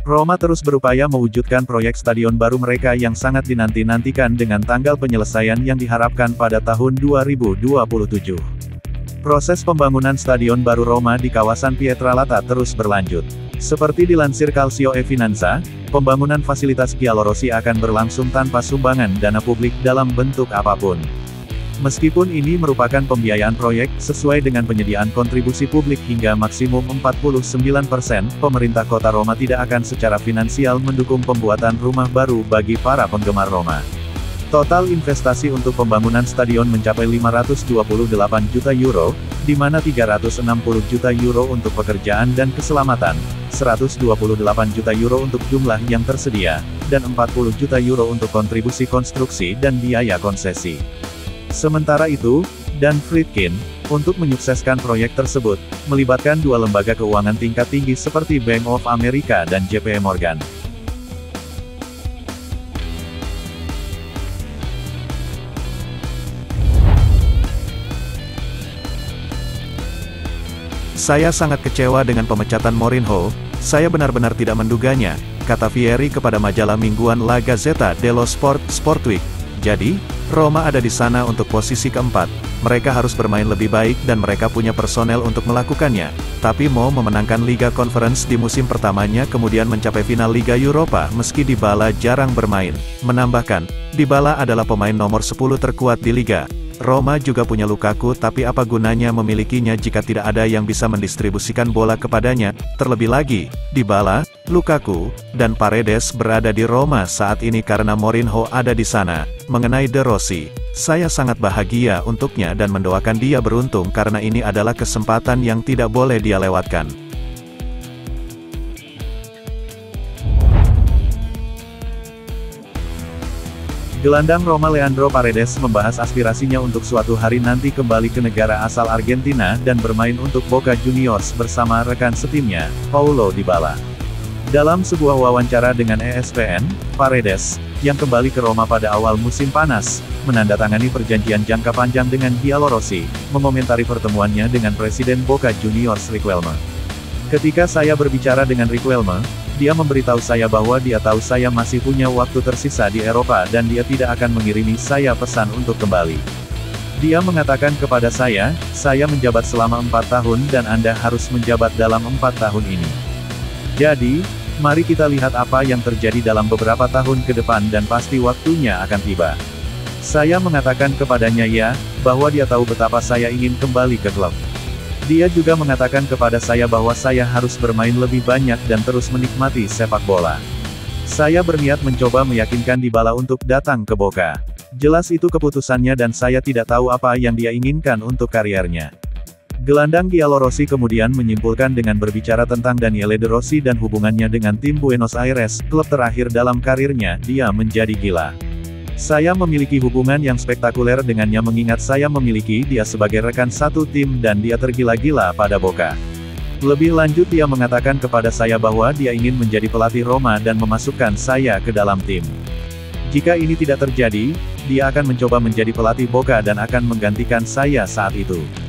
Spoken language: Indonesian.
Roma terus berupaya mewujudkan proyek stadion baru mereka yang sangat dinanti-nantikan dengan tanggal penyelesaian yang diharapkan pada tahun 2027. Proses pembangunan stadion baru Roma di kawasan Pietralata terus berlanjut. Seperti dilansir Calcio e Finanza, pembangunan fasilitas Giallorossi akan berlangsung tanpa sumbangan dana publik dalam bentuk apapun. Meskipun ini merupakan pembiayaan proyek, sesuai dengan penyediaan kontribusi publik hingga maksimum 49%, pemerintah kota Roma tidak akan secara finansial mendukung pembuatan rumah baru bagi para penggemar Roma. Total investasi untuk pembangunan stadion mencapai 528 juta euro, di mana 360 juta euro untuk pekerjaan dan keselamatan, 128 juta euro untuk jumlah yang tersedia, dan 40 juta euro untuk kontribusi konstruksi dan biaya konsesi. Sementara itu, Dan Friedkin, untuk menyukseskan proyek tersebut, melibatkan dua lembaga keuangan tingkat tinggi seperti Bank of America dan JP Morgan. Saya sangat kecewa dengan pemecatan Mourinho, saya benar-benar tidak menduganya, kata Vieri kepada majalah mingguan La Gazzetta dello Sport, Sportweek. Jadi, Roma ada di sana untuk posisi keempat, mereka harus bermain lebih baik dan mereka punya personel untuk melakukannya, tapi mau memenangkan Liga Conference di musim pertamanya kemudian mencapai final Liga Eropa meski Dybala jarang bermain. Menambahkan, Dybala adalah pemain nomor 10 terkuat di Liga. Roma juga punya Lukaku tapi apa gunanya memilikinya jika tidak ada yang bisa mendistribusikan bola kepadanya, terlebih lagi, Dybala, Lukaku, dan Paredes berada di Roma saat ini karena Mourinho ada di sana. Mengenai De Rossi, saya sangat bahagia untuknya dan mendoakan dia beruntung karena ini adalah kesempatan yang tidak boleh dia lewatkan. Gelandang Roma Leandro Paredes membahas aspirasinya untuk suatu hari nanti kembali ke negara asal Argentina dan bermain untuk Boca Juniors bersama rekan setimnya, Paulo Dybala. Dalam sebuah wawancara dengan ESPN, Paredes, yang kembali ke Roma pada awal musim panas, menandatangani perjanjian jangka panjang dengan Giallorossi, mengomentari pertemuannya dengan Presiden Boca Juniors Riquelme. Ketika saya berbicara dengan Riquelme, dia memberitahu saya bahwa dia tahu saya masih punya waktu tersisa di Eropa dan dia tidak akan mengirimi saya pesan untuk kembali. Dia mengatakan kepada saya menjabat selama 4 tahun dan Anda harus menjabat dalam 4 tahun ini. Jadi, mari kita lihat apa yang terjadi dalam beberapa tahun ke depan dan pasti waktunya akan tiba. Saya mengatakan kepadanya bahwa dia tahu betapa saya ingin kembali ke klub. Dia juga mengatakan kepada saya bahwa saya harus bermain lebih banyak dan terus menikmati sepak bola. Saya berniat mencoba meyakinkan Dybala untuk datang ke Boca. Jelas itu keputusannya dan saya tidak tahu apa yang dia inginkan untuk kariernya. Gelandang Giallorossi kemudian menyimpulkan dengan berbicara tentang Daniele De Rossi dan hubungannya dengan tim Buenos Aires, klub terakhir dalam karirnya, dia menjadi gila. Saya memiliki hubungan yang spektakuler dengannya mengingat saya memiliki dia sebagai rekan satu tim dan dia tergila-gila pada Boca. Lebih lanjut dia mengatakan kepada saya bahwa dia ingin menjadi pelatih Roma dan memasukkan saya ke dalam tim. Jika ini tidak terjadi, dia akan mencoba menjadi pelatih Boca dan akan menggantikan saya saat itu.